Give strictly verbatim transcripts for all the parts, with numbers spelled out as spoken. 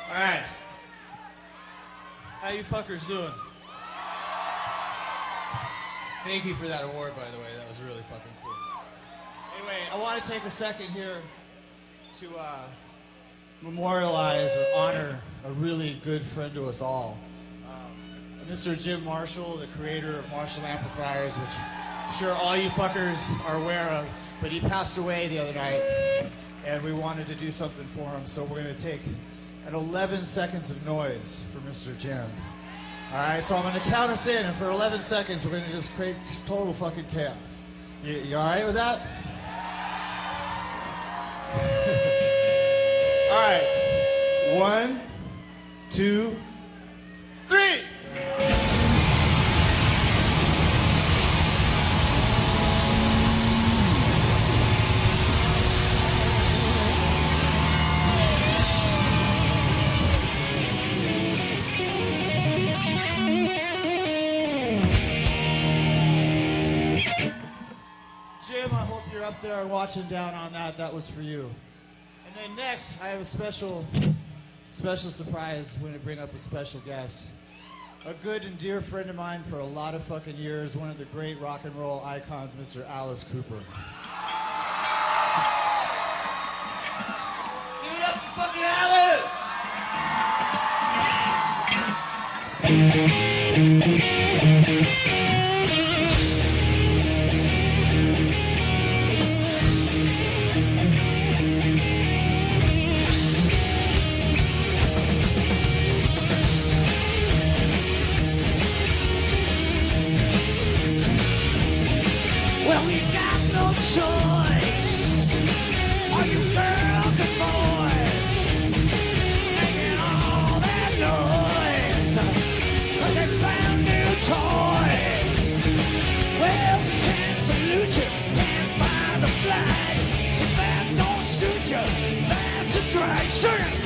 All right. How you fuckers doing? Thank you for that award, by the way. That was really fucking cool. Anyway, I want to take a second here to uh, memorialize or honor a really good friend to us all. Um, Mister Jim Marshall, the creator of Marshall Amplifiers, which I'm sure all you fuckers are aware of, but he passed away the other night, and we wanted to do something for him, so we're going to take an eleven seconds of noise for Mister Jim. All right, so I'm going to count us in, and for eleven seconds, we're going to just create total fucking chaos. You, you all right with that? All right. One, two, three. Jim, I hope you're up there watching down on that. That was for you. And then next, I have a special, special surprise. We're going to bring up a special guest. A good and dear friend of mine for a lot of fucking years, one of the great rock and roll icons, Mister Alice Cooper. Give it up for fucking Alice! Well, we got no choice. All you girls and boys making all that noise, 'cause they found a new toy. Well, we can't salute you, can't find the flag. If that don't suit you, that's a drag. Sing it.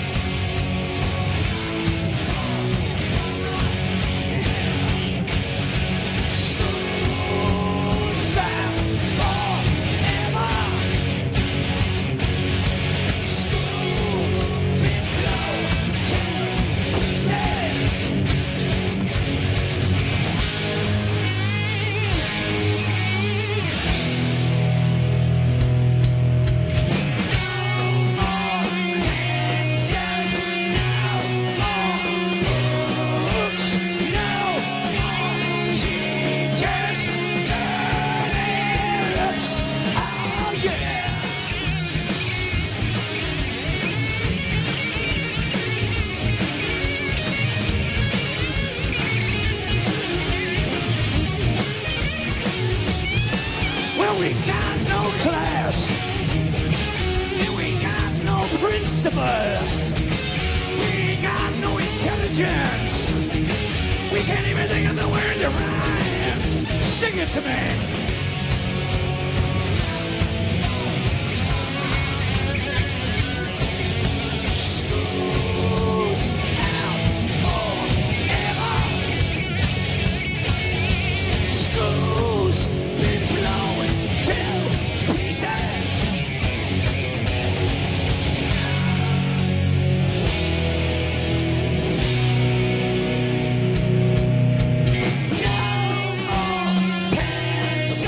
We got no class, and we got no principle. We ain't got no intelligence. We can't even think of the word that rhymes. Sing it to me. School's out forever. School's been blown to pieces. No more pencils,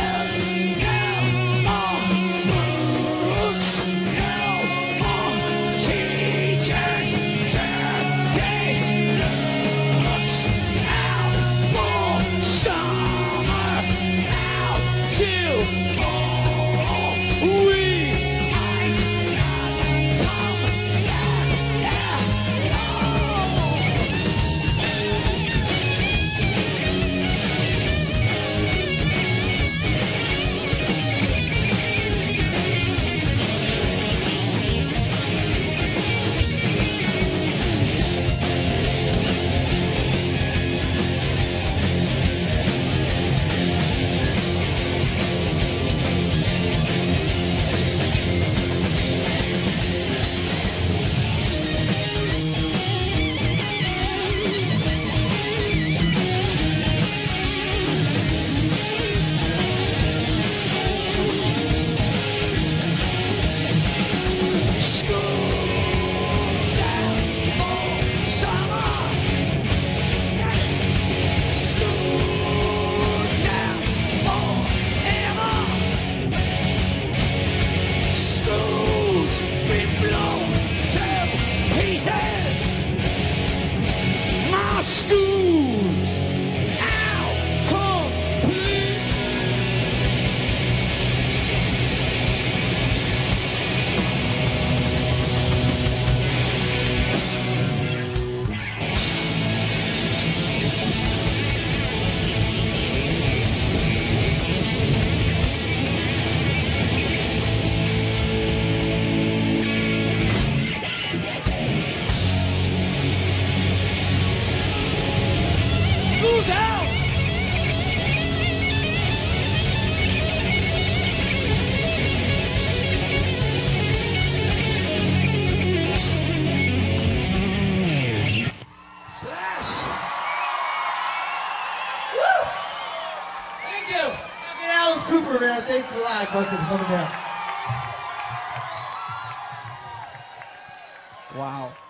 Thank you. Fucking Alice Cooper, man. Thanks a lot, fucking coming down. Wow.